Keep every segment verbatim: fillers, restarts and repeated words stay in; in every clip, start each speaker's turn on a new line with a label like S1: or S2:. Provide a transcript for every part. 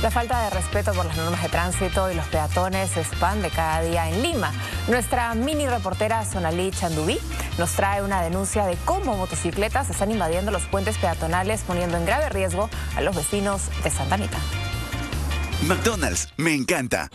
S1: La falta de respeto por las normas de tránsito y los peatones se expande cada día en Lima. Nuestra mini reportera Sonali Chandubí nos trae una denuncia de cómo motocicletas están invadiendo los puentes peatonales, poniendo en grave riesgo a los vecinos de Santa Anita.
S2: McDonald's, me encanta.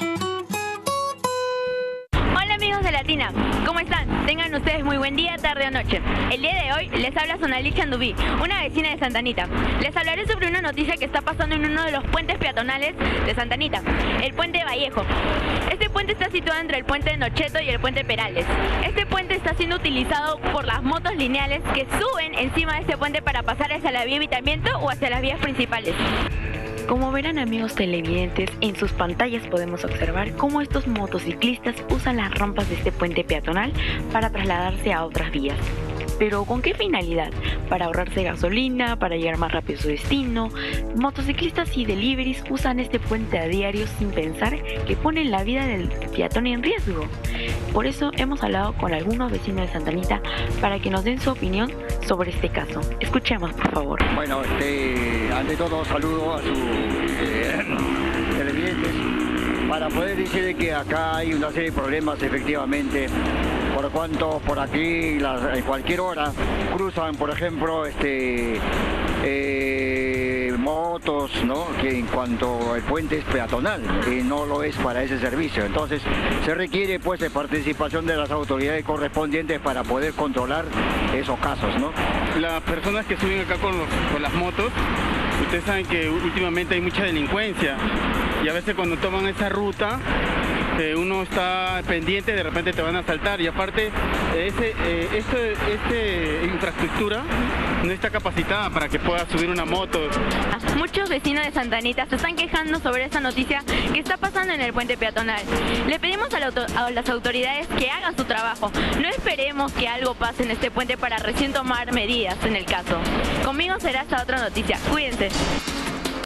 S3: Hola amigos de Latina, ¿cómo están? Tengan ustedes muy buen día, tarde o noche. El día de hoy les habla Sonali Chandubí, una vecina de Santa Anita. Les hablaré sobre una noticia que está pasando en uno de los puentes peatonales de Santa Anita, el puente Vallejo. Este puente está situado entre el puente de Nocheto y el puente Perales. Este puente está siendo utilizado por las motos lineales que suben encima de este puente para pasar hacia la vía Evitamiento o hacia las vías principales. Como verán amigos televidentes, en sus pantallas podemos observar cómo estos motociclistas usan las rampas de este puente peatonal para trasladarse a otras vías. ¿Pero con qué finalidad? ¿Para ahorrarse gasolina? ¿Para llegar más rápido a su destino? Motociclistas y deliveries usan este puente a diario sin pensar que ponen la vida del peatón en riesgo. Por eso hemos hablado con algunos vecinos de Santa Anita para que nos den su opinión sobre este caso. Escuchemos, por favor.
S4: Bueno, este, ante todo saludo a sus eh, televidentes para poder decir que acá hay una serie de problemas efectivamente, por cuanto por aquí las, en cualquier hora cruzan, por ejemplo, este eh, motos, ¿no? Que en cuanto el puente es peatonal y no lo es para ese servicio. Entonces se requiere pues de participación de las autoridades correspondientes para poder controlar esos casos, ¿no?
S5: Las personas que suben acá con, los, con las motos, ustedes saben que últimamente hay mucha delincuencia y a veces cuando toman esa ruta eh, uno está pendiente, de repente te van a asaltar y aparte ese, eh, este, este infraestructura no está capacitada para que pueda subir una moto.
S3: Muchos vecinos de Santa Anita se están quejando sobre esta noticia que está pasando en el puente peatonal. Le pedimos a, la auto a las autoridades que hagan su trabajo. No esperemos que algo pase en este puente para recién tomar medidas en el caso. Conmigo será hasta otra noticia. Cuídense.